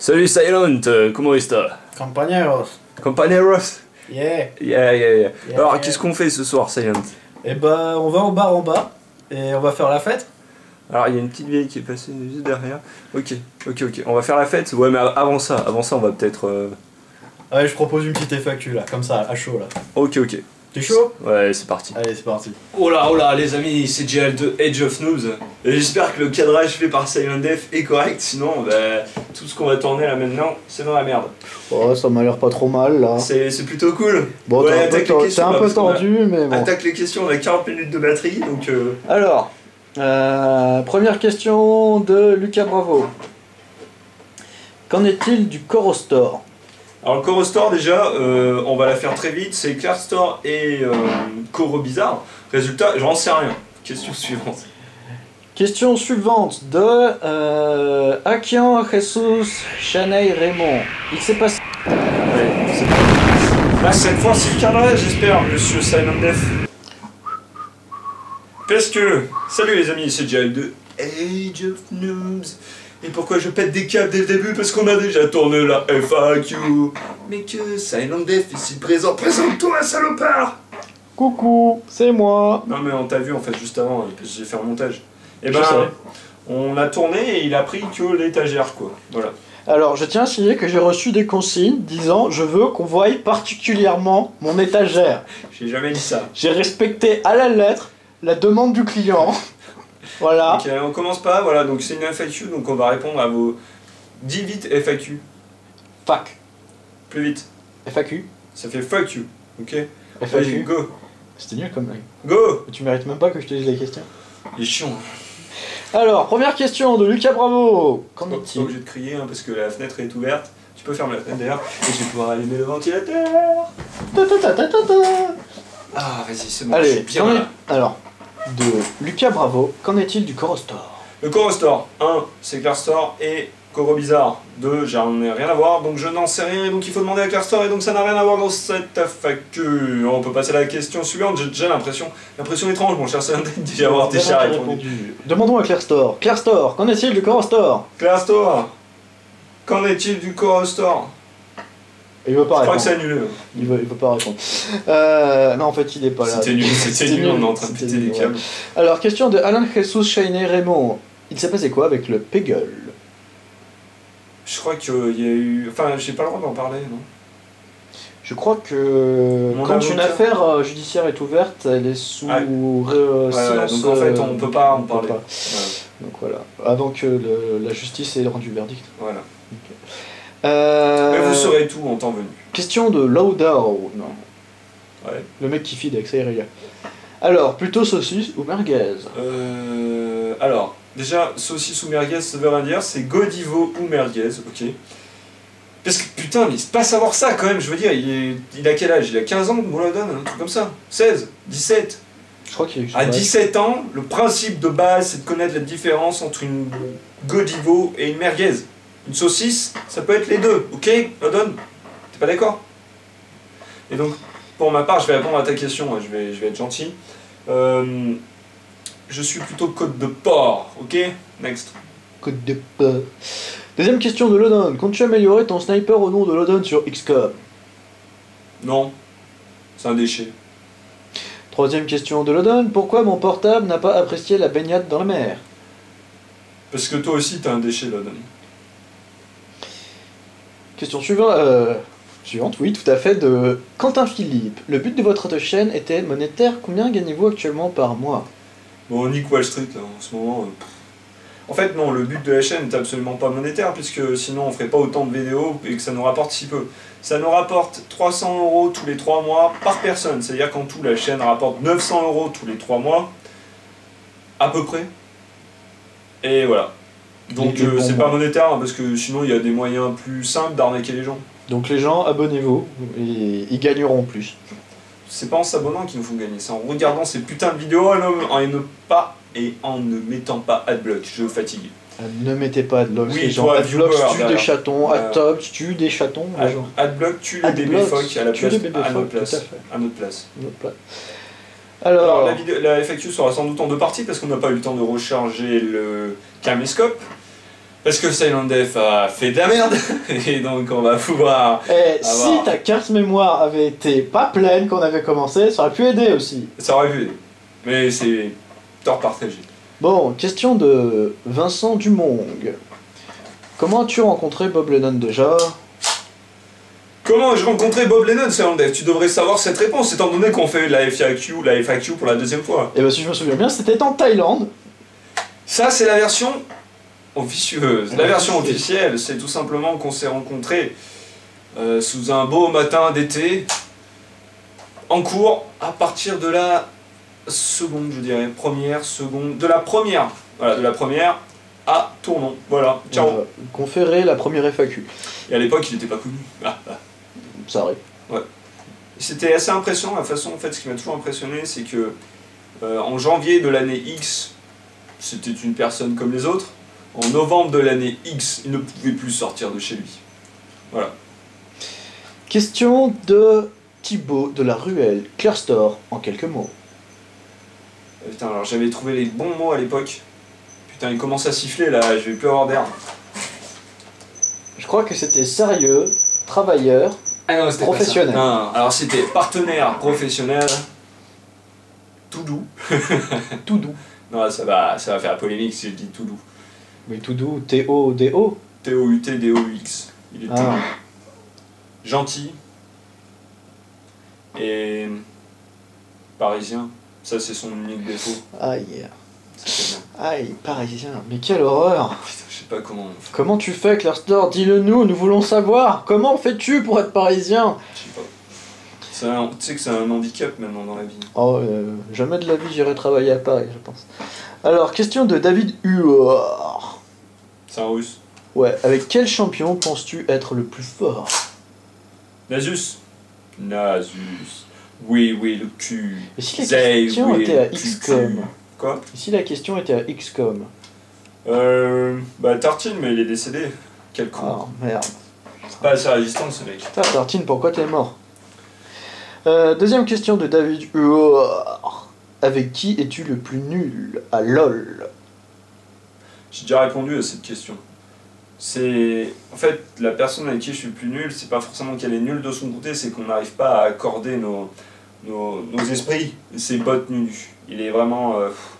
Salut Silent, comment est-ce? Compañeros. Compañeros? Yeah. Yeah. Alors, Yeah. qu'est-ce qu'on fait ce soir, Silent? Et bah, on va au bar en bas et on va faire la fête. Alors, il y a une petite vieille qui est passée juste derrière. Ok. On va faire la fête. Ouais, mais avant ça, on va peut-être. Allez, je propose une petite FAQ là, comme ça, à chaud là. Ok. T'es chaud? Ouais, c'est parti. Allez, c'est parti. Oh là, les amis, c'est JL de Age of Noobs. Et j'espère que le cadrage fait par Silent Def est correct, sinon, tout ce qu'on va tourner là maintenant, c'est dans la merde. Oh, ça m'a l'air pas trop mal là. C'est plutôt cool. Bon, ouais, t'es un peu tendu, mais bon. Attaque les questions, on a 40 minutes de batterie, donc... Alors, première question de Lucas Bravo. Qu'en est-il du Coro Store? Alors le Coro Store déjà, on va la faire très vite, c'est Clair Store et Coro Bizarre. Résultat, j'en sais rien. Question suivante. Question suivante de Akian Jesus Chaney Raymond. Il s'est passé... Ouais, c'est bon. Là, cette fois, c'est le cadrage, j'espère, monsieur Silent Def. Parce que, salut les amis, c'est JL de Age of Noobs. Et pourquoi je pète des câbles dès le début? Parce qu'on a déjà tourné la FAQ. Mais que Silent Def ici présent, présente-toi, salopard! Coucou, c'est moi. Non mais on t'a vu en fait juste avant, j'ai fait un montage. Et Je sais. on a tourné et il a pris que l'étagère quoi, voilà. Alors, je tiens à signaler que j'ai reçu des consignes disant je veux qu'on voie particulièrement mon étagère. J'ai jamais dit ça. J'ai respecté à la lettre la demande du client. Voilà. Ok, on commence pas, voilà, donc c'est une FAQ, donc on va répondre à vos... Dis vite FAQ, Fac. plus vite. FAQ. Ça fait fuck you, ok? FAQ. Vas-y, go. C'était nul comme blague. Go. Tu mérites même pas que je te dise les questions. Il est chiant. Alors, première question de Lucas Bravo. Qu'en Pas est-il? obligé de crier hein, parce que la fenêtre est ouverte. Tu peux fermer la fenêtre d'ailleurs et je vais pouvoir allumer le ventilateur. Ah, vas-y, c'est bon, je suis Allez, bien là. alors, de Lucas Bravo, qu'en est-il du Coro Store? Le Coro Store, 1, c'est Clair Store et Coro Bizarre. 2, j'en ai rien à voir, donc je n'en sais rien, et donc il faut demander à Clair Store, et donc ça n'a rien à voir dans cette FAQ. On peut passer à la question suivante, j'ai déjà l'impression étrange, mon cher Saint d'y avoir déjà répondu. Demandons à Clair Store. Clair Store, qu'en est-il du Coro Store? Clair Store, qu'en est-il du Coro Store? Il veut pas Je crois répondre. que c'est annulé. Il veut pas répondre. Non, en fait, il est pas là. C'était nul, on est en train de péter des câbles. Alors, question de Alan Jesus Chaney Raymond. Il s'est passé quoi avec le Peggle? Je crois qu'il y a eu... Enfin, j'ai pas le droit d'en parler, non? Je crois que Mon quand avocat. une affaire judiciaire est ouverte, elle est sous Ouais. silence. Donc en fait, on peut pas en parler. pas. Donc voilà. Avant que la justice ait rendu verdict. Voilà. Ok. Mais vous saurez tout en temps venu. Question de Lowdown. Non. Ouais. Le mec qui feed avec ça, il Alors, plutôt saucisse ou merguez? Alors, déjà, saucisse ou merguez, ça veut rien dire, c'est Godivo ou merguez, ok. Parce que putain, mais c'est pas savoir ça quand même, je veux dire, il a quel âge? Il a 15 ans, Moulodon, un truc comme ça. 16, 17. Je crois qu'il À 17 ans, le principe de base, c'est de connaître la différence entre une Godivo et une merguez. Une saucisse, ça peut être les deux, ok, Moulodon? T'es pas d'accord? Et donc, pour ma part, je vais répondre à ta question, je vais être gentil. Je suis plutôt côte de porc, ok? Next. Côte de porc. Deuxième question de Lodon. Comptes-tu améliorer ton sniper au nom de Lodon sur XCOM? Non, c'est un déchet. Troisième question de Lodon. Pourquoi mon portable n'a pas apprécié la baignade dans la mer? Parce que toi aussi, t'es un déchet, Lodon. Question suivante. Suivante, oui, tout à fait, de Quentin Philippe. Le but de votre chaîne était monétaire. Combien gagnez-vous actuellement par mois? Bon, on nique Wall Street, là, en ce moment. En fait, non, le but de la chaîne n'est absolument pas monétaire, puisque sinon on ferait pas autant de vidéos et que ça nous rapporte si peu. Ça nous rapporte 300 € tous les 3 mois par personne. C'est-à-dire qu'en tout, la chaîne rapporte 900 € tous les 3 mois, à peu près. Et voilà. Donc c'est pas monétaire, hein, parce que sinon il y a des moyens plus simples d'arnaquer les gens. Donc les gens, abonnez-vous, et ils gagneront plus. C'est pas en s'abonnant qu'il nous faut gagner, c'est en regardant ces putains de vidéos et en ne mettant pas adblock, je fatigue. Ne mettez pas adblock, Oui, les gens. toi, Adblock viewer, tue derrière. des chatons, Adtop tue des chatons. les gens. Adblock tue les Adblock bébés phoques à la tue place, les bébés à notre phoques, place. tout à fait. À notre place. Notre plat. Alors Alors, la FAQ sera sans doute en deux parties parce qu'on n'a pas eu le temps de recharger le caméscope. Parce que Silent Death a fait de la merde, et donc on va pouvoir... Et si ta carte mémoire avait été pas pleine quand on avait commencé, ça aurait pu aider aussi. Ça aurait pu aider, mais c'est tort partagé. Bon, question de Vincent Dumong. Comment as-tu rencontré Bob Lennon déjà? Comment ai-je rencontré Bob Lennon, Silent Death? Tu devrais savoir cette réponse, étant donné qu'on fait la FAQ pour la deuxième fois. Et bah si je me souviens bien, c'était en Thaïlande. Ça, c'est la version officieuse. La version officielle, c'est tout simplement qu'on s'est rencontrés sous un beau matin d'été, en cours, à partir de la seconde, je dirais, de la première, voilà, de la première à Tournon, voilà, ciao. Conférer la première FAQ. Et à l'époque, il n'était pas connu. Ça arrive. Ouais. C'était assez impressionnant, la façon, en fait, ce qui m'a toujours impressionné, c'est que en janvier de l'année X, c'était une personne comme les autres. En novembre de l'année X, il ne pouvait plus sortir de chez lui. Voilà. Question de Thibaut de la Ruelle, Claire Store, en quelques mots. Putain, alors j'avais trouvé les bons mots à l'époque. Putain, il commence à siffler là, je vais plus avoir d'air. Je crois que c'était sérieux, travailleur, professionnel. Non, alors c'était partenaire professionnel, tout doux. Tout doux. Non, ça va faire polémique si je dis tout doux. Mais tout doux, T-O-D-O. T-O-U-T-D-O-U-X. Il est tout doux. Gentil. Et parisien. Ça, c'est son unique défaut. Aïe. C'est bien. Aïe, parisien. Mais quelle horreur. Putain, je sais pas comment... Comment tu fais, Claire Store? Dis-le nous, nous voulons savoir. Comment fais-tu pour être parisien? Je sais pas. Tu sais que c'est un handicap maintenant dans la vie. Oh, jamais de la vie j'irai travailler à Paris, je pense. Alors, question de David Huor. C'est un russe. Ouais, avec quel champion penses-tu être le plus fort? Nasus. Oui, le cul. Et si la question était à XCOM? Quoi? Et si la question était à XCOM? Bah Tartine, mais il est décédé. Quel con. Oh merde. C'est pas assez résistant ce mec. Putain, Tartine, pourquoi t'es mort? Deuxième question de David Huor. Avec qui es-tu le plus nul à LOL? J'ai déjà répondu à cette question. C'est... En fait, la personne avec qui je suis le plus nul, c'est pas forcément qu'elle est nulle de son côté, c'est qu'on n'arrive pas à accorder nos esprits. C'est bot nul. Il est vraiment...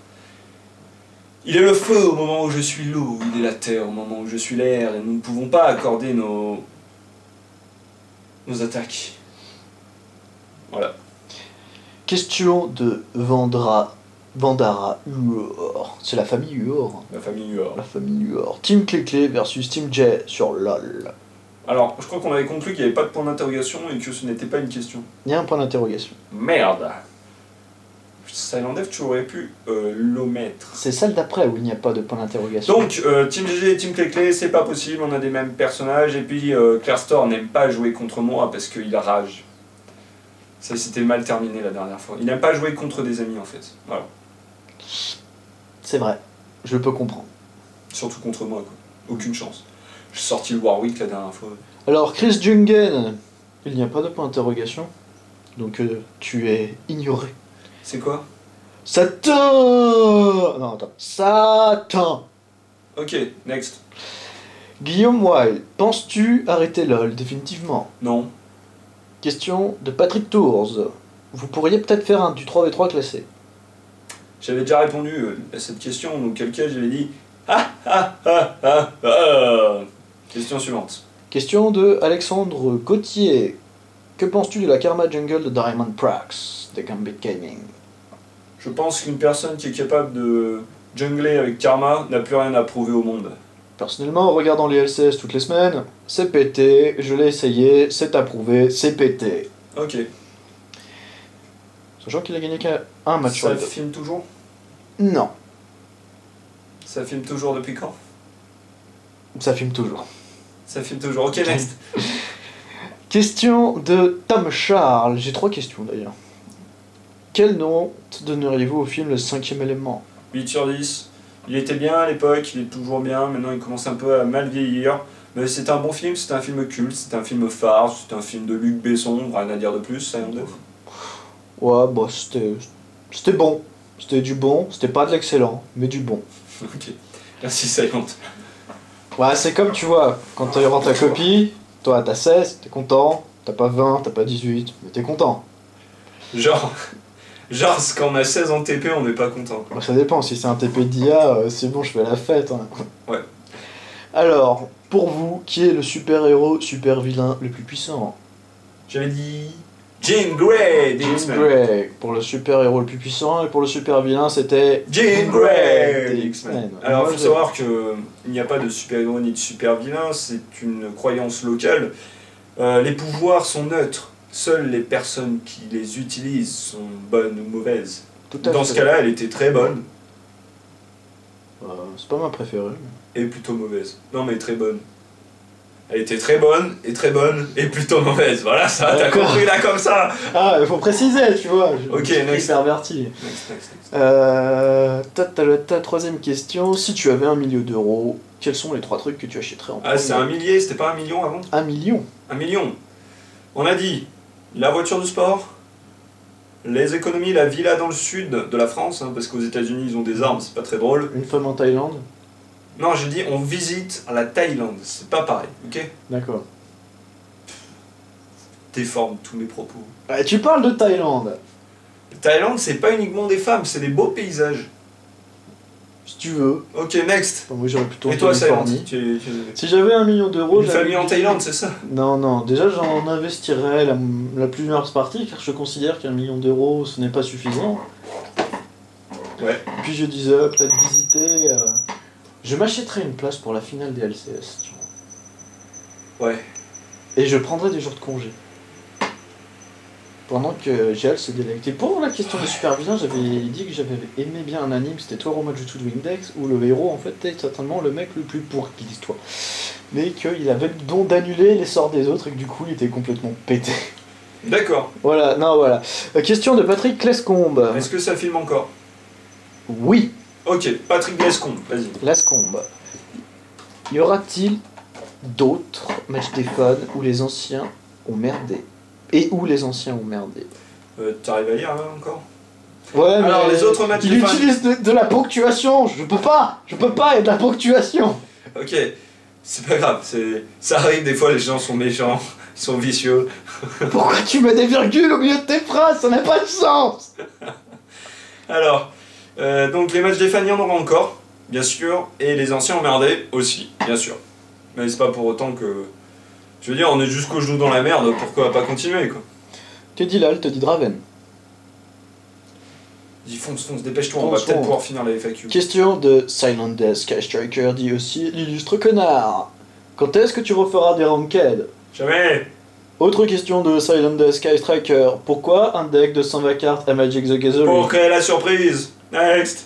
Il est le feu au moment où je suis l'eau, il est la terre au moment où je suis l'air, et nous ne pouvons pas accorder nos attaques. Voilà. Question de Vandara Huor. C'est la famille Huor. La famille Huor. La famille Huor. Team Cléclé versus Team J sur LOL. Alors, je crois qu'on avait conclu qu'il n'y avait pas de point d'interrogation et que ce n'était pas une question. Il y a un point d'interrogation. Merde! Silent Death, tu aurais pu l'omettre. C'est celle d'après où il n'y a pas de point d'interrogation. Donc, Team GG et Team Cléclé, c'est pas possible, on a des mêmes personnages, et puis Claire Store n'aime pas jouer contre moi parce qu'il rage. Ça s'était mal terminé la dernière fois. Il n'aime pas jouer contre des amis en fait. Voilà. C'est vrai, je peux comprendre. Surtout contre moi, quoi. Aucune chance. J'ai sorti le Warwick la dernière fois. Alors, Chris Jungen, il n'y a pas de point d'interrogation, donc tu es ignoré. C'est quoi? Satan! Non, attends. Satan! Ok, next. Guillaume Wild, penses-tu arrêter LOL définitivement? Non. Question de Patrick Tours. Vous pourriez peut-être faire un du 3v3 classé. J'avais déjà répondu à cette question, donc quelqu'un j'avais dit Question suivante. Question de Alexandre Gauthier. Que penses-tu de la Karma Jungle de Diamond Prax de Gambit Gaming? Je pense qu'une personne qui est capable de jungler avec Karma n'a plus rien à prouver au monde. Personnellement, en regardant les LCS toutes les semaines, c'est pété, je l'ai essayé, c'est approuvé, c'est pété. Ok. Sachant qu'il a gagné qu'un match sur Ça les deux. filme toujours? Non, Ça filme toujours depuis quand? ça filme toujours. Ça filme toujours. Ok, next. Question de Tom Charles. J'ai 3 questions d'ailleurs. Quel nom donneriez-vous au film Le 5e élément? 8 sur 10. Il était bien à l'époque, il est toujours bien, maintenant il commence un peu à mal vieillir. Mais c'est un bon film, c'est un film culte, c'est un film phare, c'est un film de Luc Besson, rien à dire de plus, Silent Death. Ouais, bah c'était bon. C'était du bon, c'était pas de l'excellent, mais du bon. Ok, merci Silent. Ouais, c'est comme tu vois, quand tu rends ta copie, toi t'as 16, t'es content, t'as pas 20, t'as pas 18, mais t'es content. Genre, genre quand on a 16 en TP, on n'est pas content. Bah, ça dépend, si c'est un TP d'IA, c'est bon, je fais la fête. Hein. Ouais. Alors, pour vous, qui est le super-héros, super-vilain le plus puissant? J'avais dit Jean Grey des Jean X-Men. Grey, pour le super-héros le plus puissant, et pour le super-vilain, c'était Jean Grey des des X-Men. X-Men. Alors, Moi, il faut savoir qu'il n'y a pas de super-héros ni de super-vilain, c'est une croyance locale. Les pouvoirs sont neutres. Seules les personnes qui les utilisent sont bonnes ou mauvaises. Tout à Dans fait. ce cas-là, elle était très bonne C'est pas ma préférée. et plutôt mauvaise. Non, mais très bonne. Elle était très bonne et plutôt mauvaise. Voilà, ça, t'as D'accord. compris là comme ça. Ah, il faut préciser, tu vois. Ok, Je suis next. perverti. Next. Ta troisième question. Si tu avais 1 million d'euros, quels sont les 3 trucs que tu achèterais en Ah, c'est premier? 1 millier, c'était pas 1 million avant 1 million. 1 million. On a dit la voiture de sport, les économies, la villa dans le sud de la France, hein, parce qu'aux États-Unis ils ont des armes, c'est pas très drôle. Une femme en Thaïlande. Non, j'ai dit on visite la Thaïlande, c'est pas pareil, ok? D'accord. Déforme tous mes propos. Tu parles de Thaïlande. La Thaïlande, c'est pas uniquement des femmes, c'est des beaux paysages. Si tu veux. Ok, next. Enfin, moi j'aurais plutôt Et toi, Californie. Californie Si j'avais 1 million d'euros, Une famille en Thaïlande, c'est ça? Non, déjà j'en investirais la plus large partie car je considère qu'1 million d'euros ce n'est pas suffisant. Ouais. Et puis je disais peut-être visiter. Je m'achèterais une place pour la finale des LCS. Tu vois. Ouais. Et je prendrais des jours de congé. Pendant que GL se délectait. Pour la question de super vilain, j'avais dit que j'avais aimé bien un anime, c'était Toru Majutsu de Windex, où le héros en fait était certainement le mec le plus pourri de l'histoire. Mais qu'il avait le don d'annuler les sorts des autres et que du coup il était complètement pété. D'accord. Voilà. Question de Patrick Lescombe. Est-ce que ça filme encore? Oui, Ok, Patrick Lescombe, vas-y. Lescombe. Y aura-t-il d'autres matchs des fans où les anciens ont merdé? Et où les anciens ont merdé? T'arrives à lire là encore? Ouais, Alors, mais les autres matchs il des fans. utilise de la ponctuation. Je peux pas, il y a de la ponctuation. Ok, c'est pas grave, ça arrive des fois, les gens sont méchants, ils sont vicieux. Pourquoi tu mets des virgules au milieu de tes phrases? Ça n'a pas de sens. Alors, donc les matchs des fans, il y en aura encore, bien sûr, et les anciens emmerdés aussi, bien sûr. Mais c'est pas pour autant que... Je veux dire, on est jusqu'au genou dans la merde, pourquoi pas continuer, quoi. Que dit Lal, te dit Draven. Dis fonce, dépêche-toi, on va Fonce. peut-être pouvoir finir la FAQ. Question de Silent Death Sky Striker dit aussi l'illustre connard. Quand est-ce que tu referas des ranked? Jamais. Autre question de Silent Death Sky Striker. Pourquoi un deck de 120 cartes à Magic the Gathering? Pour créer la surprise. Next.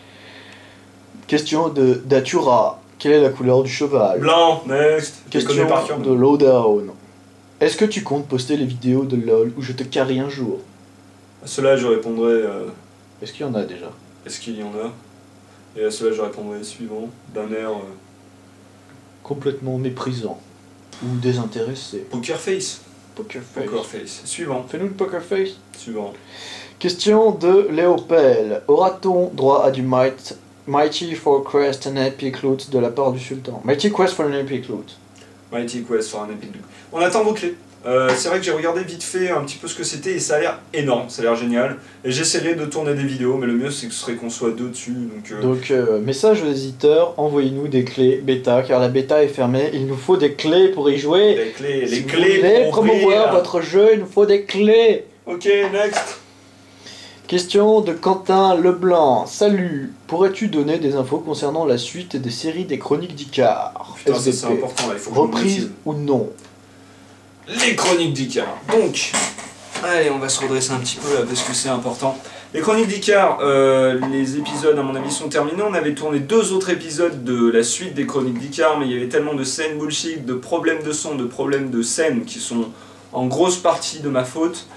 Question de Datura. Quelle est la couleur du cheval? Blanc, next. Je les connais Question par cœur, de Lowdown. Est-ce que tu comptes poster les vidéos de LoL où je te carry un jour? À cela, je répondrai... Est-ce qu'il y en a déjà? Est-ce qu'il y en a? Et à cela, je répondrai suivant, d'un air... Complètement méprisant. Ou désintéressé. Poker face. Poker face. Poker face. Suivant. Fais-nous le poker face. Suivant. Question de Léopel. Aura-t-on droit à du Mighty for Quest and Epic Loot de la part du Sultan? Mighty Quest for an Epic Loot. Mighty Quest for an Epic Loot. On attend vos clés. C'est vrai que j'ai regardé vite fait un petit peu ce que c'était et ça a l'air énorme, ça a l'air génial. Et j'essaierai de tourner des vidéos, mais le mieux c'est que ce serait qu'on soit deux dessus. Donc, Message aux éditeurs, envoyez-nous des clés bêta, car la bêta est fermée. Il nous faut des clés pour y jouer. les clés, Si les vous clés voulez pour promouvoir ouvrir. votre jeu, il nous faut des clés. Ok, next. Question de Quentin Leblanc. Salut, pourrais-tu donner des infos concernant la suite des séries des Chroniques d'Icare? Putain, ça c'est SDP. important là, il faut que je me Reprise motive. ou non? Les chroniques d'Icare. Donc, allez, on va se redresser un petit peu là parce que c'est important. Les chroniques d'Icare, les épisodes à mon avis sont terminés. On avait tourné 2 autres épisodes de la suite des chroniques d'Icare, mais il y avait tellement de scènes bullshit, de problèmes de son, de problèmes de scène qui sont en grosse partie de ma faute.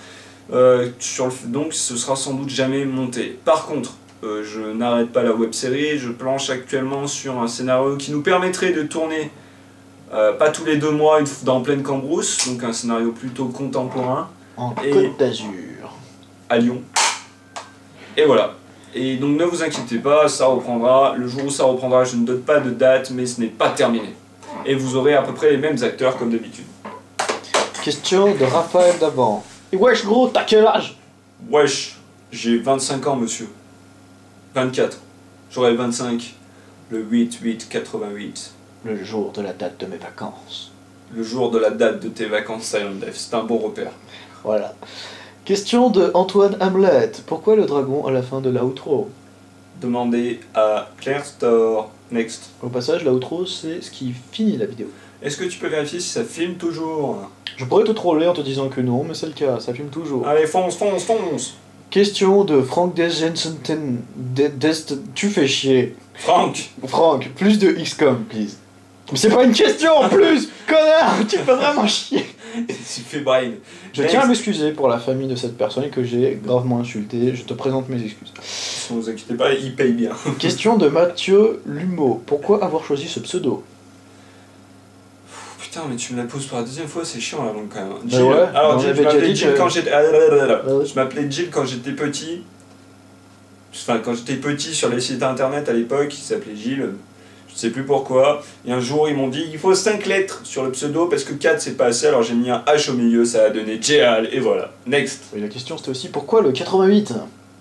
Donc ce sera sans doute jamais monté. Par contre, je n'arrête pas la web-série, je planche actuellement sur un scénario qui nous permettrait de tourner pas tous les 2 mois dans pleine cambrousse, donc un scénario plutôt contemporain, En Et- Côte d'Azur. à Lyon. Et voilà. Et donc ne vous inquiétez pas, ça reprendra. Le jour où ça reprendra, je ne donne pas de date, mais ce n'est pas terminé. et vous aurez à peu près les mêmes acteurs comme d'habitude. Question de Raphaël Daban. Et wesh gros, t'as quel âge? Wesh, j'ai 25 ans monsieur. 24. J'aurai 25 le 8-8-88. Le jour de la date de mes vacances. Le jour de la date de tes vacances Silent Death. C'est un bon repère. Voilà. Question de Antoine Hamlet. Pourquoi le dragon à la fin de l'outro? Demandez à Claire Store. Next. Au passage, l'outro, c'est ce qui finit la vidéo. Est-ce que tu peux vérifier si ça filme toujours? Je pourrais te troller en te disant que non, mais c'est le cas, ça filme toujours. Allez, fonce, fonce, fonce. Question de Frank Desjensenten. Tu fais chier. Franck, plus de XCOM, please. Mais c'est pas une question en plus. Connard, tu fais vraiment chier. Tu fais brain. Je tiens à m'excuser pour la famille de cette personne que j'ai gravement insultée. Je te présente mes excuses. Ne vous inquiétez pas, il paye bien. Question de Mathieu Lumeau. Pourquoi avoir choisi ce pseudo? Putain, mais tu me la poses pour la deuxième fois, c'est chiant la langue quand même. Jill. Ouais, alors Jill, je m'appelais Jill quand j'étais... Ouais. Je m'appelais Jill quand j'étais petit. Enfin, quand j'étais petit sur les sites internet à l'époque, il s'appelait Jill. Je sais plus pourquoi. Et un jour, ils m'ont dit il faut 5 lettres sur le pseudo parce que 4 c'est pas assez. Alors j'ai mis un H au milieu, ça a donné Jéal. Et voilà. Next. Et la question c'était aussi pourquoi le 88?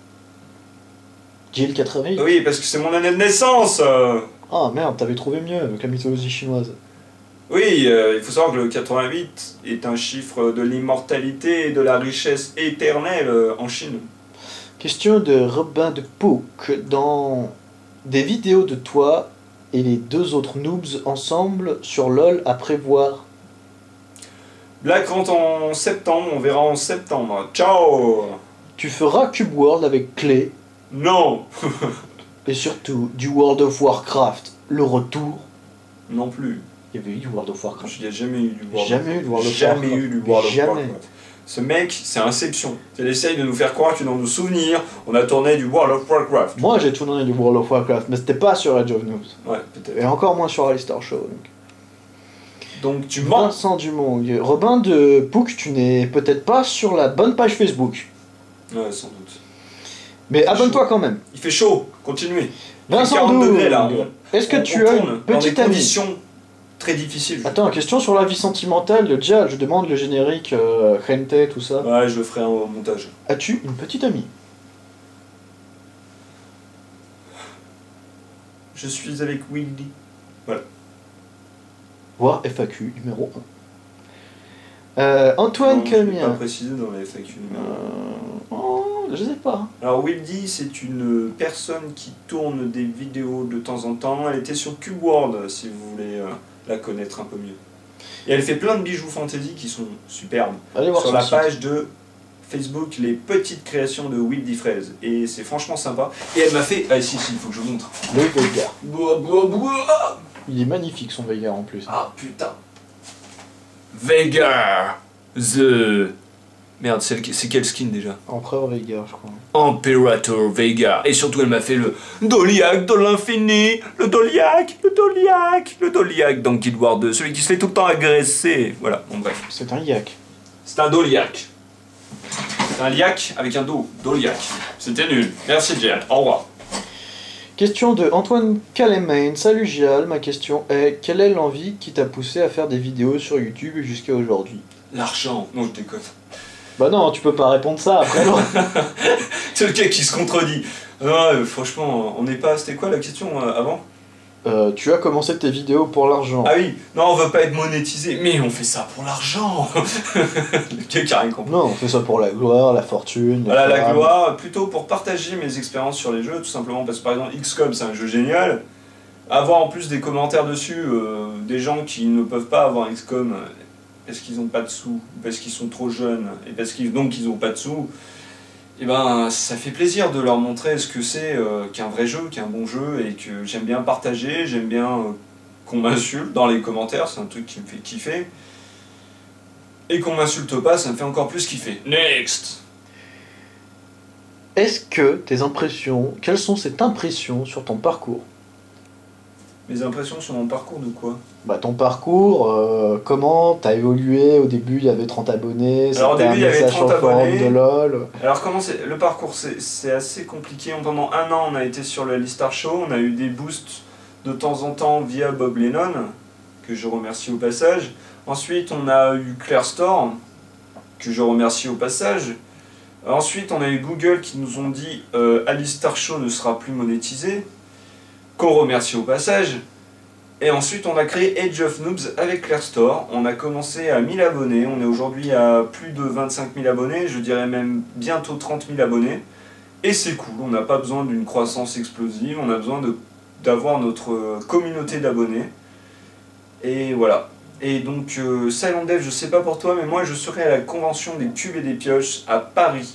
Jill 88? Oui, parce que c'est mon année de naissance. Ah merde, t'avais trouvé mieux avec la mythologie chinoise. Oui, il faut savoir que le 88 est un chiffre de l'immortalité et de la richesse éternelle en Chine. Question de Robin de Pouc. Dans des vidéos de toi et les deux autres noobs ensemble sur LoL à prévoir. Black rentre en septembre, on verra en septembre. Ciao. Tu feras Cube World avec Clé. Non. Et surtout du World of Warcraft, le retour. Non plus. Il y avait eu du World of Warcraft. Il n'y a jamais eu du World Jamais eu du World of Jamais Warcraft. eu du World of Jamais. Warcraft. Ce mec, c'est Inception. Il essaye de nous faire croire que dans nos souvenirs, on a tourné du World of Warcraft. Moi j'ai tourné du World of Warcraft, mais c'était pas sur Age of Noobs. Ouais, peut-être. Et encore moins sur Alistar Show. Donc tu mens. Vincent Dumont. Robin de Pouc, tu n'es peut-être pas sur la bonne page Facebook. Ouais, sans doute. Mais abonne-toi quand même. Il fait chaud, continuez. Vincent 40 degrés là. Est-ce que tu as une petite dans des amie? conditions très difficiles. Attends, question sur la vie sentimentale de Jal. Je demande le générique, Rente, tout ça. Ouais, je le ferai au montage. As-tu une petite amie? Je suis avec Willy. Voilà. Voir FAQ numéro 1. Antoine Non, je l'ai Camien. pas précisé dans la FAQ numéro 1. Je sais pas. Alors Wildy, c'est une personne qui tourne des vidéos de temps en temps. Elle était sur Cube World, si vous voulez la connaître un peu mieux. Et elle fait plein de bijoux fantasy qui sont superbes. Allez voir sur son la site. page de Facebook, les petites créations de Wildy Fraise. Et c'est franchement sympa. Et elle m'a fait... Ah si, il faut que je vous montre. Le Veigar. Bois. Il est magnifique son Veigar en plus. Ah putain. Veigar. The... Merde, c'est quel skin déjà? Empereur Veigar, je crois. Imperator Veigar. Et surtout, elle m'a fait le Doliac de l'infini. Le Doliac dans Guild Wars 2. Celui qui se fait tout le temps agresser. Voilà, bon bref. C'est un yak. C'est un Doliac. C'est un liac avec un dos. Doliac. C'était nul. Merci, Jial. Au revoir. Question de Antoine Calemain. Salut Gial, ma question est quelle est l'envie qui t'a poussé à faire des vidéos sur YouTube jusqu'à aujourd'hui? L'argent. Non, je déconne. Bah non, tu peux pas répondre ça après. Non. C'est le gars qui se contredit. Non, franchement, on n'est pas... C'était quoi la question avant? Tu as commencé tes vidéos pour l'argent. Ah oui, non, on veut pas être monétisé, mais on fait ça pour l'argent. Le gars qui a rien compris. Non, on fait ça pour la gloire, la fortune. Voilà, la gloire, plutôt pour partager mes expériences sur les jeux, tout simplement parce que par exemple XCOM c'est un jeu génial. Avoir en plus des commentaires dessus, des gens qui ne peuvent pas avoir XCOM parce qu'ils n'ont pas de sous, parce qu'ils sont trop jeunes, et parce qu'ils n'ont pas de sous, et ben ça fait plaisir de leur montrer ce que c'est qu'un vrai jeu, qu'un bon jeu, et que j'aime bien partager, j'aime bien qu'on m'insulte dans les commentaires, c'est un truc qui me fait kiffer. Et qu'on m'insulte pas, ça me fait encore plus kiffer. Next! Est-ce que tes impressions, quelles sont ces impressions sur ton parcours? Mes impressions sur mon parcours de quoi? Bah ton parcours, comment t'as évolué? Au début il y avait 30 abonnés, alors au début il y avait 30 abonnés. De LOL. Alors comment c'est? Le parcours c'est assez compliqué. Pendant un an on a été sur le Alistar Show, on a eu des boosts de temps en temps via Bob Lennon. que je remercie au passage. Ensuite, on a eu Claire Store, que je remercie au passage. Ensuite, on a eu Google qui nous ont dit Alistar Show ne sera plus monétisé, qu'on remercie au passage. Et ensuite, on a créé Age of Noobs avec Claire Store. On a commencé à 1000 abonnés. On est aujourd'hui à plus de 25 000 abonnés. Je dirais même bientôt 30 000 abonnés. Et c'est cool. On n'a pas besoin d'une croissance explosive. On a besoin d'avoir notre communauté d'abonnés. Et voilà. Et donc, Silent Dev, je sais pas pour toi, mais moi, je serai à la convention des cubes et des pioches à Paris.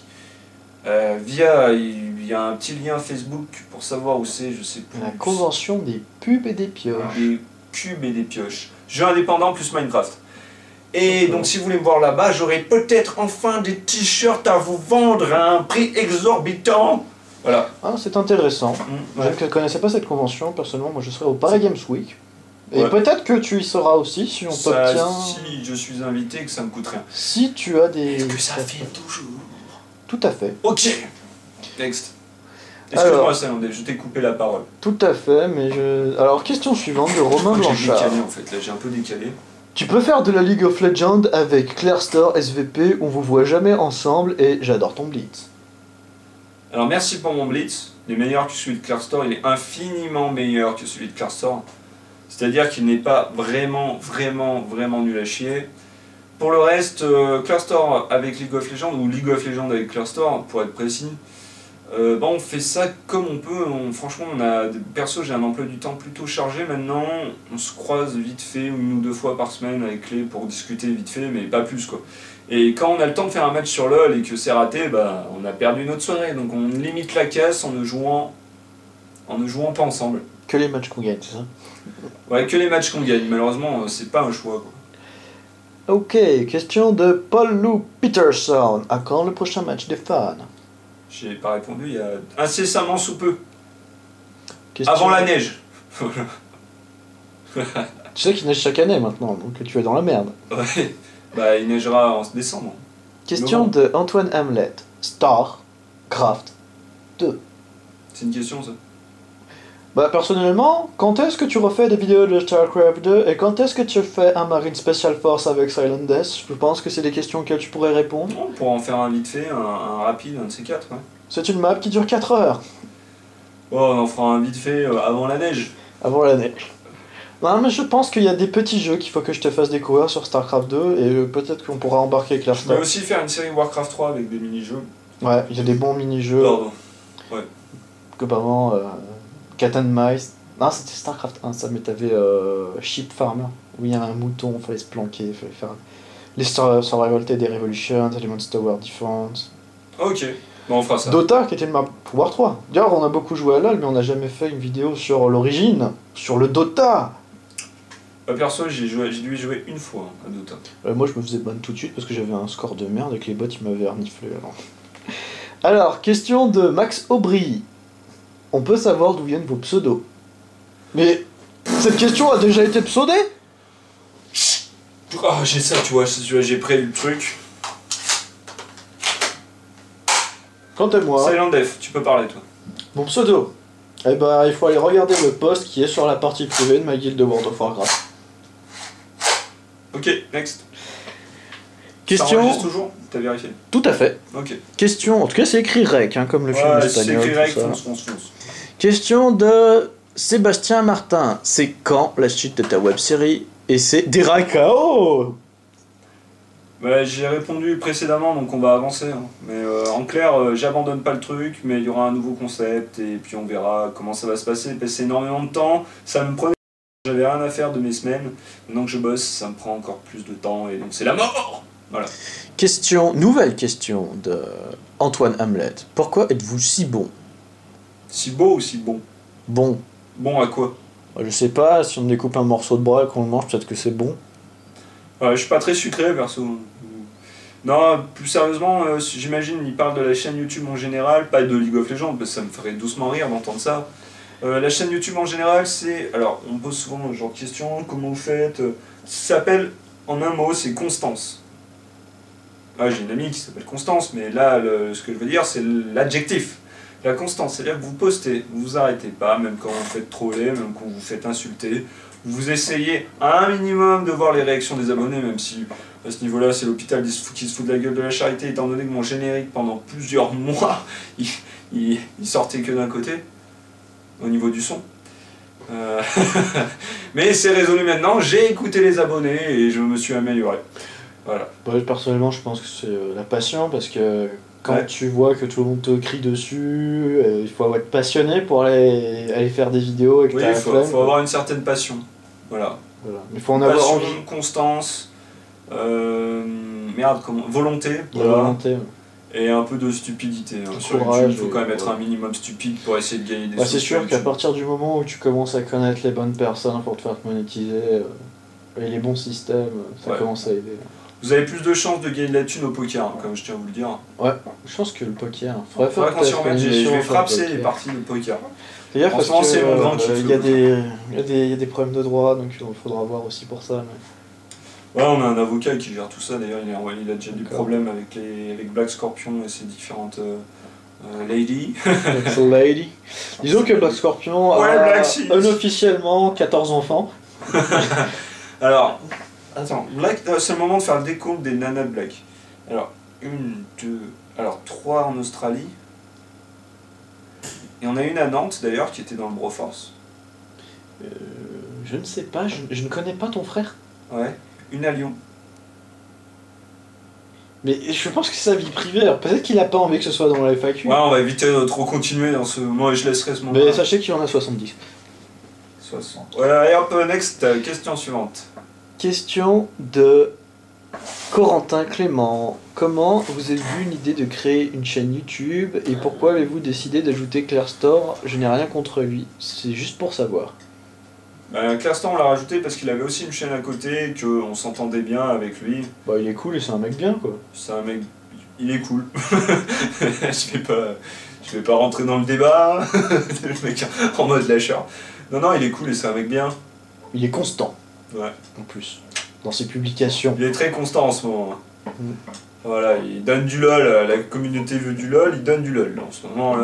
Il y a un petit lien Facebook pour savoir où c'est, je sais plus. La convention des pubs et des pioches. Des cubes et des pioches. Jeu indépendant plus Minecraft. Et donc si vous voulez me voir là-bas, j'aurai peut-être enfin des t-shirts à vous vendre à un prix exorbitant. Voilà. Ah, c'est intéressant. Ouais. Je ne connaissais pas cette convention, personnellement, moi je serai au Paris Games Week. Et Ouais. peut-être que tu y seras aussi si on t'obtient... Si je suis invité et que ça me coûte rien. Si tu as des... Et que ça fait toujours. Tout à fait. Ok. Next. Excuse-moi, Silent Dev, je t'ai coupé la parole. Tout à fait, mais je... Alors, question suivante de Romain J'ai Blanchard. décalé en fait, là j'ai un peu décalé. Tu peux faire de la League of Legends avec Claire Store, SVP, on vous voit jamais ensemble et j'adore ton Blitz. Alors merci pour mon Blitz. Il est meilleur que celui de Claire Store, il est infiniment meilleur que celui de Claire Store. C'est-à-dire qu'il n'est pas vraiment nul à chier. Pour le reste, Claire Store avec League of Legends, ou League of Legends avec Claire Store, pour être précis, on fait ça comme on peut. Franchement, perso, j'ai un emploi du temps plutôt chargé maintenant. On se croise vite fait, 1 ou 2 fois par semaine avec Clé pour discuter vite fait, mais pas plus quoi. Et quand on a le temps de faire un match sur LoL et que c'est raté, bah, on a perdu notre soirée. Donc on limite la casse en ne jouant pas ensemble. Que les matchs qu'on gagne, c'est ça? Ouais, que les matchs qu'on gagne. Malheureusement, c'est pas un choix quoi. Ok, question de Paul Lou Peterson. À quand le prochain match des fans? J'ai pas répondu il y a incessamment sous peu. Question... Avant la neige. Tu sais qu'il neige chaque année maintenant, donc tu es dans la merde. Ouais. Bah, il neigera en décembre. Question de Antoine Hamlet. StarCraft 2. C'est une question ça. Bah personnellement, quand est-ce que tu refais des vidéos de StarCraft 2 et quand est-ce que tu fais un Marine Special Force avec Silent Death? Je pense que c'est des questions auxquelles tu pourrais répondre. On pourra en faire un vite fait, un rapide, un de ces quatre. Ouais. C'est une map qui dure 4 heures. Oh, on en fera un vite fait avant la neige. Avant la neige. Non mais je pense qu'il y a des petits jeux qu'il faut que je te fasse découvrir sur StarCraft 2 et peut-être qu'on pourra embarquer Claire Je Star. vais aussi faire une série Warcraft 3 avec des mini-jeux. Ouais, il y a des bons mini-jeux. Pardon. Globalement, Cat and Mice. Non, c'était StarCraft 1, ça, mais t'avais Sheep Farmer, où il y a un mouton, fallait se planquer, fallait faire les Survival Tales des Revolutions, les Monster Tower Defense. Ok, bon, on fera ça. Dota, qui était une map War 3. D'ailleurs, on a beaucoup joué à LoL, mais on n'a jamais fait une vidéo sur l'origine, sur le Dota. Perso, j'ai dû y jouer une fois à Dota. Moi, je me faisais ban tout de suite parce que j'avais un score de merde et que les bots ils m'avaient reniflé avant. Alors, question de Max Aubry. On peut savoir d'où viennent vos pseudos. Mais cette question a déjà été pseudée? Ah, j'ai ça, tu vois, j'ai pris le truc. Quant à moi, Silent Dev, tu peux parler toi. mon pseudo, eh ben, il faut aller regarder le post qui est sur la partie privée de ma guilde de World of Warcraft. Ok, next. Ça Question... enregistre toujours? T'as vérifié? Tout à fait. Ok. Question... En tout cas, c'est écrit REC, hein, comme le film Ouais, espagnol. c'est écrit rec, tout ça. fonce. Question de Sébastien Martin. C'est quand la suite de ta web-série? Et c'est Derakao. Ouais, j'ai répondu précédemment, donc on va avancer. Hein. Mais en clair, j'abandonne pas le truc, mais il y aura un nouveau concept, et puis on verra comment ça va se passer. C'est énormément de temps, ça me prenait... J'avais rien à faire de mes semaines. Maintenant que je bosse, ça me prend encore plus de temps, et donc c'est la mort. Voilà. Nouvelle question de Antoine Hamlet. Pourquoi êtes-vous si bon? Si beau ou si bon? Bon. Bon à quoi? Je sais pas, si on découpe un morceau de bras et qu'on le mange, peut-être que c'est bon. Je suis pas très sucré, perso. Non, plus sérieusement, j'imagine, il parle de la chaîne YouTube en général, pas de League of Legends, parce que ça me ferait doucement rire d'entendre ça. La chaîne YouTube en général, c'est... Alors, on me pose souvent ce genre de questions, comment vous faites? Ça s'appelle, en un mot, c'est constance. Ah, j'ai une amie qui s'appelle Constance, mais là, ce que je veux dire, c'est l'adjectif. La constance, c'est-à-dire que vous postez, vous vous arrêtez pas, même quand vous faites troller, même quand vous faites insulter. vous essayez un minimum de voir les réactions des abonnés, même si à ce niveau-là, c'est l'hôpital qui se fout de la gueule de la charité, étant donné que mon générique, pendant plusieurs mois, il sortait que d'un côté, au niveau du son. Mais c'est résolu maintenant, j'ai écouté les abonnés et je me suis amélioré. Voilà. Ouais, personnellement, je pense que c'est la passion, parce que quand tu vois que tout le monde te crie dessus, il faut être passionné pour aller faire des vidéos. Et que oui, il faut avoir une certaine passion. Voilà. Il faut en avoir envie. Constance, volonté. Voilà. Volonté. Et un peu de stupidité. Sur courage, YouTube, il faut quand même être un minimum stupide pour essayer de gagner des sous. C'est sûr qu'à partir du moment où tu commences à connaître les bonnes personnes pour te faire monétiser, et les bons systèmes, ça commence à aider. Vous avez plus de chances de gagner de la thune au poker, comme je tiens à vous le dire. Ouais, je pense que le poker. Faudrait qu'on s'y remette, je vais frapper les parties de poker. C'est-à-dire parce que c'est mon grand kiff. Il y a des problèmes de droit, donc il faudra voir aussi pour ça. Mais... Ouais, on a un avocat qui gère tout ça, d'ailleurs il a déjà du problème avec Black Scorpion et ses différentes ladies. Lady. Disons que Black Scorpion a unofficiellement 14 enfants. Alors, attends, c'est le moment de faire le décompte des nanas de Black. Alors, 3 en Australie. Et on a une à Nantes d'ailleurs qui était dans le Broforce. Je ne sais pas, je ne connais pas ton frère. Ouais, une à Lyon. Mais je pense que c'est sa vie privée, alors peut-être qu'il n'a pas envie que ce soit dans la FAQ. Ouais, on va éviter de trop continuer dans ce moment et je laisserai ce moment. Mais sachez qu'il y en a 70. 60. Voilà, et hop, next, question suivante. Question de Corentin Clément. Comment vous avez vu une idée de créer une chaîne YouTube et pourquoi avez-vous décidé d'ajouter Clairstor? Je n'ai rien contre lui, c'est juste pour savoir. Clairstor on l'a rajouté parce qu'il avait aussi une chaîne à côté et qu'on s'entendait bien avec lui. Bah il est cool et c'est un mec bien quoi. C'est un mec... Il est cool. je vais pas rentrer dans le débat. Le mec en mode lâcheur. Non, il est cool et c'est un mec bien. Il est constant. Ouais. En plus. Dans ses publications. Il est très constant en ce moment. Voilà, il donne du LOL, la communauté veut du LOL, il donne du LOL en ce moment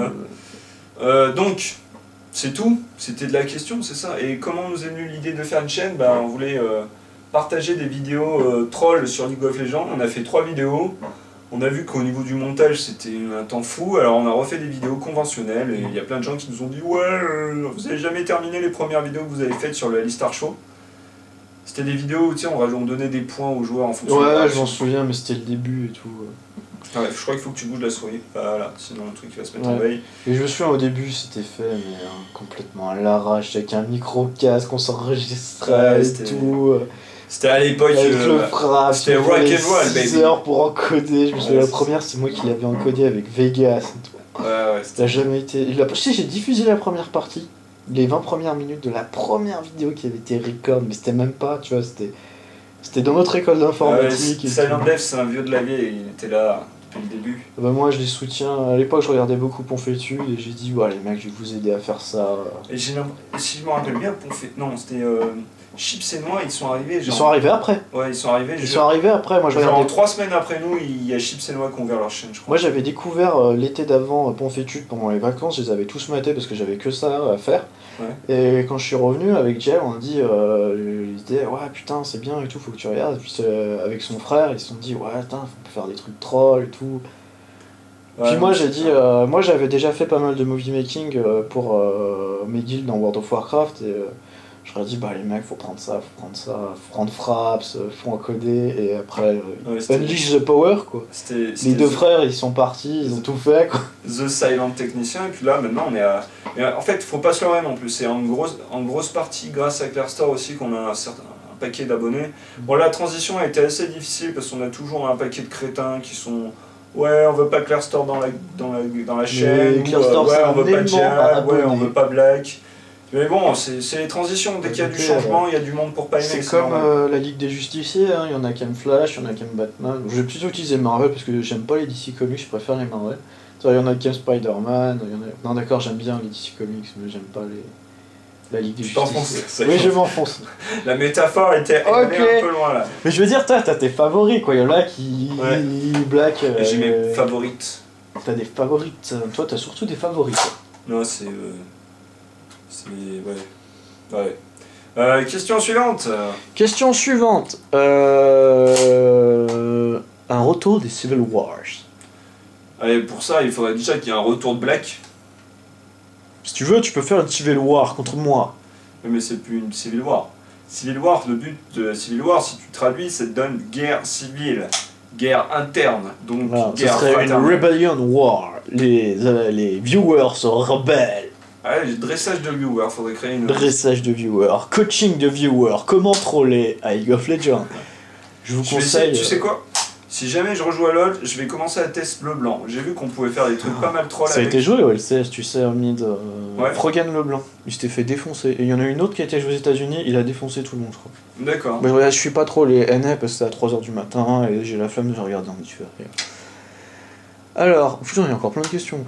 là. Donc, c'est tout, c'était de la question, c'est ça. Et comment nous est venue l'idée de faire une chaîne? On voulait partager des vidéos trolls sur League of Legends, on a fait 3 vidéos. On a vu qu'au niveau du montage c'était un temps fou, alors on a refait des vidéos conventionnelles et il y a plein de gens qui nous ont dit ouais, vous avez jamais terminé les premières vidéos que vous avez faites sur le Alistar Show. C'était des vidéos où on donnait des points aux joueurs en fonction de ouais, je m'en souviens, mais c'était le début et tout. Ouais, je crois qu'il faut que tu bouges la souris, voilà, sinon le truc va se mettre en veille. Et je me souviens au début, c'était fait mais complètement à l'arrache, avec un micro-casque, on s'enregistrait et tout. C'était à l'époque. Avec le frappe, c'était rock'n'roll, baby. 6 heures pour encoder. Je me souviens, la première, c'est moi qui l'avais encodé avec Vegas et tout. Ouais, ça a jamais été. Si, j'ai diffusé la première partie, les 20 premières minutes de la première vidéo qui avait été record, mais c'était même pas, tu vois, c'était dans notre école d'informatique. Silent Dev, c'est un vieux de la vieille, il était là depuis le début. Moi, je les soutiens. À l'époque, je regardais beaucoup Ponfétude et j'ai dit, ouais, les mecs, je vais vous aider à faire ça. Et si je me rappelle bien, non, c'était. Chips et Noix, ils sont arrivés. Ils sont arrivés après. Ouais, ils sont arrivés. Moi, je regardais. 3 semaines après nous, il y a Chips et Noix qui ont ouvert leur chaîne, je crois. Moi, j'avais découvert l'été d'avant Ponfétude pendant les vacances, je les avais tous matés parce que j'avais que ça à faire. Ouais. Et quand je suis revenu avec Jel, on a dit, il disait, ouais, putain, c'est bien et tout, faut que tu regardes. Et puis avec son frère, ils se sont dit, ouais, putain, faut faire des trucs trolls et tout. Puis moi j'ai dit, moi j'avais déjà fait pas mal de movie making pour mes guilds dans World of Warcraft et je leur ai dit bah les mecs faut prendre ça, faut prendre Fraps, faut encoder et après Unleash the Power quoi. Les deux frères ils sont partis, ils ont tout fait quoi. The Silent Technicien et puis là maintenant on est à... En fait faut pas se leurrer non plus, c'est en grosse partie grâce à Clairstor aussi qu'on a un paquet d'abonnés. Bon la transition a été assez difficile parce qu'on a toujours un paquet de crétins qui sont... Ouais, on veut pas Clairstor dans la chaîne, ouais, on veut pas Jab, ouais, on veut pas Black. Mais bon, c'est les transitions, dès qu'il y a du changement, il y a du monde pour pas aimer. C'est comme la Ligue des Justiciers, hein. Il y en a qui aiment Flash, il y en a qui aiment Batman. Je vais plutôt utiliser Marvel parce que j'aime pas les DC Comics, je préfère les Marvel. Il y en a qui aiment Spider-Man, Non d'accord, j'aime bien les DC Comics, mais j'aime pas la Ligue des Justiciers. Oui, je m'enfonce. La métaphore était un peu loin là. Mais je veux dire, toi, t'as tes favoris quoi, il y en a qui... Black... J'ai mes favorites. T'as des favorites, toi t'as surtout des favoris quoi. Non, ouais. Question suivante. Question suivante. Un retour des Civil Wars. Allez, pour ça, il faudrait déjà qu'il y ait un retour de Black. Si tu veux, tu peux faire une Civil War contre moi. Mais c'est plus une Civil War. Civil War, le but de Civil War, si tu traduis, ça te donne guerre civile, guerre interne, donc Voilà, ce guerre serait une fraternelle. Rebellion War. Les viewers se rebellent. Allez, dressage de viewers, faudrait créer une... Dressage de viewers, coaching de viewers, comment troller à League of Legends. Je vous Je vais conseille. essayer, tu sais quoi? Si jamais je rejoue à LoL, je vais commencer à tester bleu-blanc. J'ai vu qu'on pouvait faire des trucs pas mal troll Ça a avec. été joué au LCS, tu sais, en mid. Ouais. Frogan Leblanc, il s'était fait défoncer. Et il y en a une autre qui a été jouée aux États-Unis, il a défoncé tout le monde, je crois. D'accord. Mais je suis pas trop les NA parce que c'est à 3h du matin et j'ai la flemme de regarder en différé. Alors, putain, il y a encore plein de questions.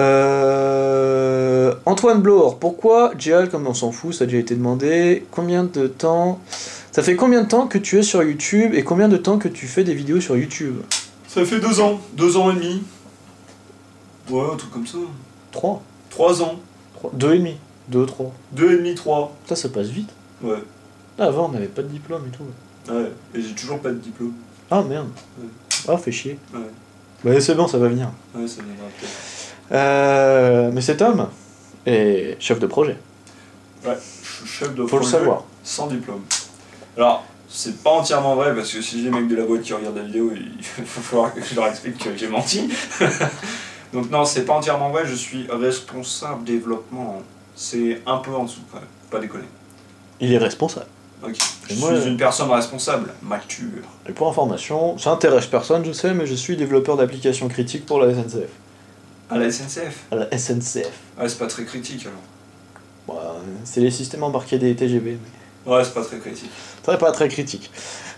Antoine Bloor, pourquoi Jal, comme on s'en fout, ça a déjà été demandé, combien de temps. Ça fait combien de temps que tu es sur YouTube et combien de temps que tu fais des vidéos sur YouTube? Ça fait 2 ans, 2 ans et demi. Ouais, un truc comme ça. 3 3 ans. 2 et demi 2, 3. 2 et demi, 3. Ça passe vite. Ouais. Là, avant, on n'avait pas de diplôme et tout. Ouais. Et j'ai toujours pas de diplôme. Ah merde. Ouais. Ah, fait chier. Ouais. Bah, c'est bon, ça va venir. Ouais, ça viendra peut-être. Mais cet homme est chef de projet. Ouais, je suis chef de Faut le projet savoir. sans diplôme. Alors, c'est pas entièrement vrai parce que si j'ai des mecs de la boîte qui regardent la vidéo, il va falloir que je leur explique que j'ai menti. Donc non, c'est pas entièrement vrai, je suis responsable développement. C'est un peu en dessous quand même, pas déconner. Il est responsable. Ok. Je Et suis moi, une personne responsable, mature. Et pour information, ça intéresse personne, je sais, mais je suis développeur d'applications critiques pour la SNCF. À la SNCF. À la SNCF. Ouais, c'est pas très critique alors. Bah, c'est les systèmes embarqués des TGV. Mais... Ouais, c'est pas très critique. C'est pas très critique.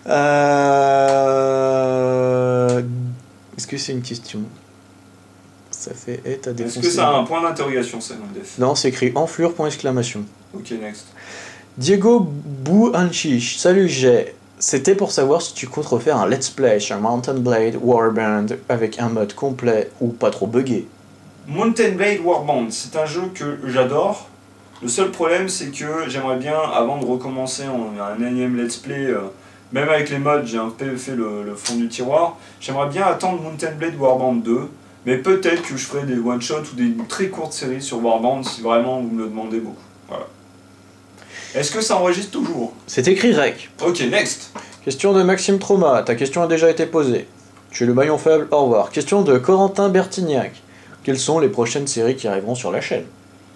Est-ce que c'est une question? Ça fait t'as défoncé. Est-ce que ça a un point d'interrogation, ça, Def? Non, c'est écrit enflure, point exclamation. Ok, next. Diego Bouhanchich, salut Jay. C'était pour savoir si tu comptes refaire un let's play sur Mountain Blade Warband avec un mode complet ou pas trop buggé. Mountain Blade Warband, c'est un jeu que j'adore. Le seul problème, c'est que j'aimerais bien, avant de recommencer un énième let's play, même avec les mods, j'ai un peu fait le fond du tiroir, j'aimerais bien attendre Mountain Blade Warband 2, mais peut-être que je ferai des one-shots ou des très courtes séries sur Warband si vraiment vous me le demandez beaucoup. Voilà. Est-ce que ça enregistre toujours? C'est écrit rec. Ok, next. Question de Maxime Trauma, ta question a déjà été posée. Tu es le maillon faible, au revoir. Question de Corentin Bertignac. Quelles sont les prochaines séries qui arriveront sur la chaîne?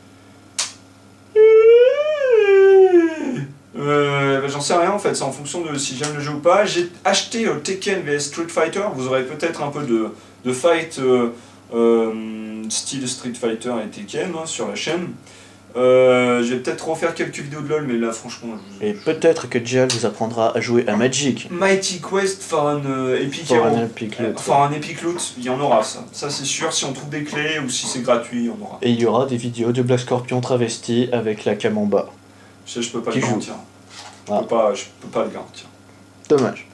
J'en sais rien en fait, c'est en fonction de si j'aime le jeu ou pas. J'ai acheté Tekken vs Street Fighter, vous aurez peut-être un peu de fight style Street Fighter et Tekken sur la chaîne. Je vais peut-être refaire quelques vidéos de LoL, mais là franchement... Et peut-être que Jal vous apprendra à jouer à Magic. Mighty Quest for an Epic For Hero. an Epic Loot. For un Epic Loot, il y en aura ça. Ça c'est sûr, si on trouve des clés ou si c'est gratuit, il y en aura. Et il y aura des vidéos de Black Scorpion travesti avec la cam en bas. Je peux pas Qui le joue. garantir. Je peux pas le garantir. Dommage.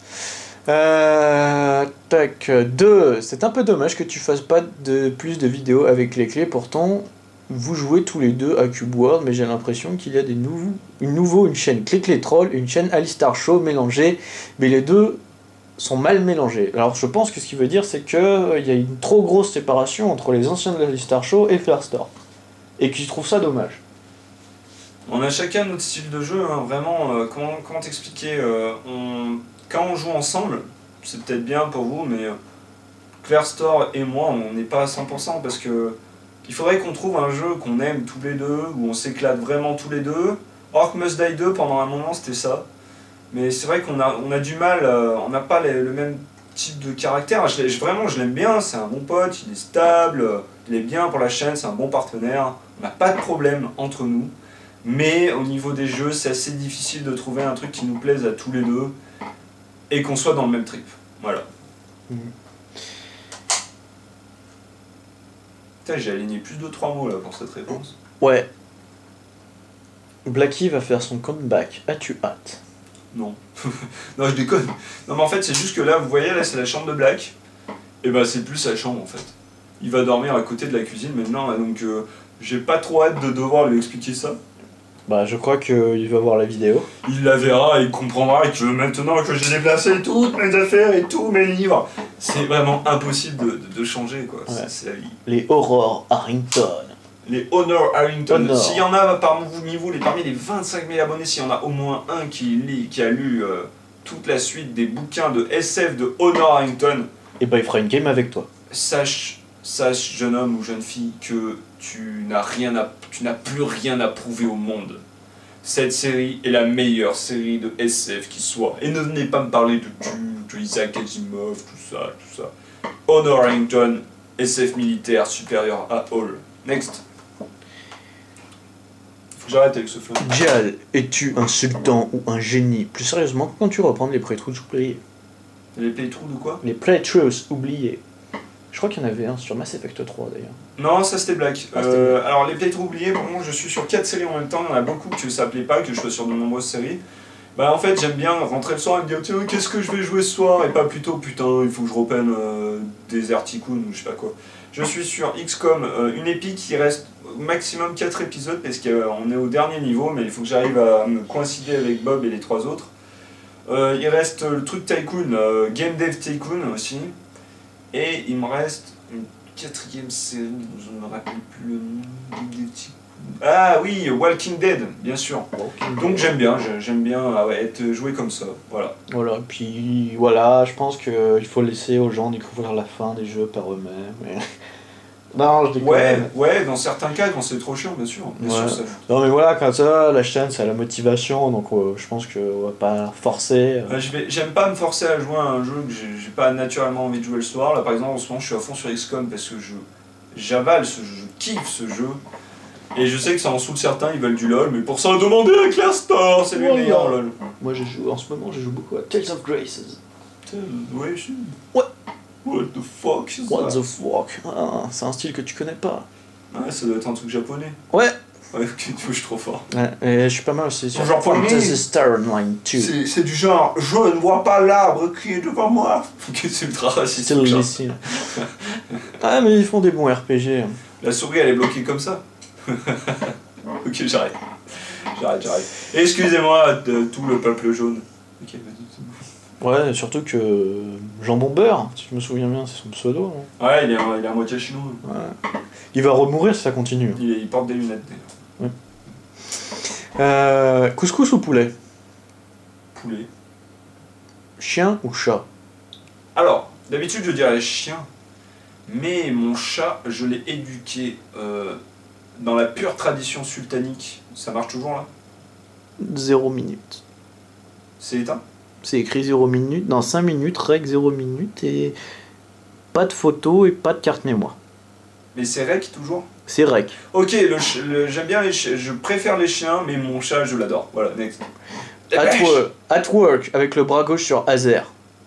Tac, 2. C'est un peu dommage que tu fasses pas plus de vidéos avec les clés. Pourtant, vous jouez tous les deux à Cube World, mais j'ai l'impression qu'il y a une chaîne Clé Troll, une chaîne Alistar Show mélangées, mais les deux sont mal mélangés. Alors je pense que ce qu'il veut dire, c'est qu'il y a une trop grosse séparation entre les anciens de l'Alistar Show et Flarestar. Et qu'il trouve ça dommage. On a chacun notre style de jeu, hein, vraiment, comment t'expliquer quand on joue ensemble, c'est peut-être bien pour vous, mais Claire Store et moi, on n'est pas à 100% parce que il faudrait qu'on trouve un jeu qu'on aime tous les deux, où on s'éclate vraiment tous les deux. Orc Must Die 2, pendant un moment, c'était ça. Mais c'est vrai qu'on a du mal, on n'a pas le même type de caractère. Vraiment, je l'aime bien, c'est un bon pote, il est stable, il est bien pour la chaîne, c'est un bon partenaire. On n'a pas de problème entre nous. Mais au niveau des jeux, c'est assez difficile de trouver un truc qui nous plaise à tous les deux et qu'on soit dans le même trip. Voilà. Putain, j'ai aligné plus de 3 mots là pour cette réponse. Ouais. Blacky va faire son comeback. As-tu hâte? Non. Non, je déconne. Non, mais en fait, c'est juste que là, vous voyez, là, c'est la chambre de Black. Et bah, c'est plus sa chambre en fait. Il va dormir à côté de la cuisine maintenant, donc j'ai pas trop hâte de devoir lui expliquer ça. Bah, je crois qu'il va voir la vidéo. Il la verra et il comprendra que maintenant que j'ai déplacé toutes mes affaires et tous mes livres, c'est vraiment impossible de changer, quoi. Ouais. C'est la vie. Les Aurore Harrington. Les Honor Harrington. Honor. S'il y en a parmi les 25 000 abonnés, s'il y en a au moins un qui a lu toute la suite des bouquins de SF de Honor Harrington, Et bah, il fera une game avec toi. sache, jeune homme ou jeune fille, que tu n'as plus rien à prouver au monde. Cette série est la meilleure série de SF qui soit. Et ne venez pas me parler de Dune, de Isaac Asimov, tout ça. Honor Harrington, SF militaire supérieur à All. Next. Faut que j'arrête avec ce flingue. Dial, es-tu un sultan ou un génie? Plus sérieusement, quand tu reprends les playthroughs oubliés? Les playthroughs de quoi? Les playthroughs oubliés. Je crois qu'il y en avait un sur Mass Effect 3 d'ailleurs. Non, ça c'était black. Ah, c'était black. Alors les playthroughs oubliés, pour moi je suis sur 4 séries en même temps, il y en a beaucoup que ça plaît pas, que je sois sur de nombreuses séries. Bah en fait j'aime bien rentrer le soir et me dire tiens qu'est-ce que je vais jouer ce soir, et pas plutôt putain il faut que je reprenne Desert Tycoon ou je sais pas quoi. Je suis sur XCOM, une épique qui reste au maximum 4 épisodes parce qu'on est au dernier niveau, mais il faut que j'arrive à me coïncider avec Bob et les 3 autres. Il reste le truc Tycoon, Game Dev Tycoon aussi. Et il me reste une 4ème série, je ne me rappelle plus le nom. Ah oui, Walking Dead, bien sûr. Donc j'aime bien être joué comme ça, voilà. Voilà, puis voilà, je pense qu'il faut laisser aux gens découvrir la fin des jeux par eux-mêmes. Mais... non, je déconne. Ouais, dans certains cas, quand c'est trop chiant, bien sûr. Ouais. Ça... Non mais voilà, comme ça, la chaîne, c'est la motivation, donc je pense qu'on va pas forcer. J'aime pas me forcer à jouer à un jeu que j'ai pas naturellement envie de jouer le soir. Là, par exemple, en ce moment, je suis à fond sur XCOM parce que j'avale ce jeu, je kiffe ce jeu. Et je sais que ça en saoule certains, ils veulent du LoL, mais pour ça, demandez à Claire Store, c'est le meilleur LoL. Moi, en ce moment, je joue beaucoup à Tales of Graces. Ouais. What the fuck is What that? the fuck? Ah, c'est un style que tu connais pas. Ouais, ça doit être un truc japonais. Ouais. Ouais, ok, tu vois, je suis trop fort. Ouais, et je suis pas mal aussi sur Genre Fantasy Star Online 2. C'est du genre, je ne vois pas l'arbre qui est devant moi. Ok, c'est ultra raciste. C'est le lycée. Ah, mais ils font des bons RPG. La souris, elle est bloquée comme ça. Ok, j'arrête. Et excusez-moi de tout le peuple jaune. Ok, vas-y. Ouais, surtout que Jambon Beurre, si je me souviens bien, c'est son pseudo. Non Ouais, il est à moitié chinois. Ouais. Il va remourir si ça continue. Il porte des lunettes d'ailleurs. Couscous ou poulet? Poulet. Chien ou chat? Alors, d'habitude je dirais chien, mais mon chat, je l'ai éduqué dans la pure tradition sultanique. Ça marche toujours là? 0 minutes. C'est éteint? C'est écrit 0 minutes, dans 5 minutes, règle 0 minutes, et pas de photo et pas de carte mémoire. Mais c'est rec toujours? C'est rec. Ok, j'aime bien les chiens, je préfère les chiens, mais mon chat, je l'adore. Voilà, next. At work, avec le bras gauche sur Azer.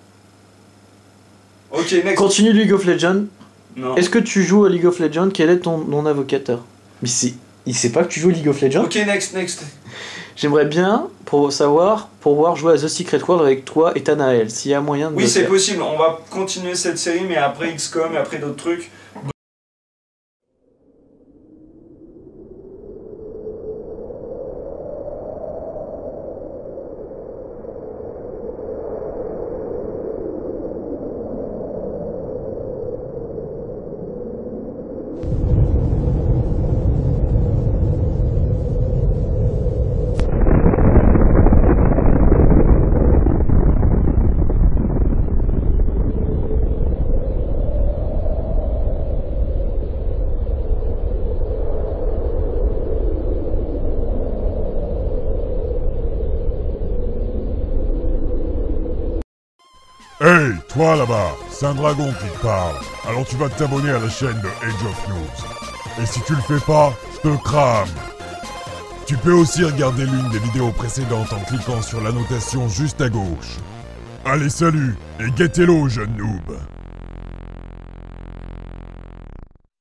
Ok, next. Continue League of Legends. Non. Est-ce que tu joues à League of Legends? Quel est ton non-avocateur? Mais il sait pas que tu joues à League of Legends? Ok, next. J'aimerais bien pouvoir jouer à The Secret World avec toi et Tanael, s'il y a moyen de Oui, le c'est faire. possible, on va continuer cette série, mais après XCOM et après d'autres trucs. Hey, toi là-bas, c'est un dragon qui te parle. Alors tu vas t'abonner à la chaîne de Age of News. Et si tu le fais pas, je te crame. Tu peux aussi regarder l'une des vidéos précédentes en cliquant sur l'annotation juste à gauche. Allez, salut, et guettez-l'eau, jeune noob.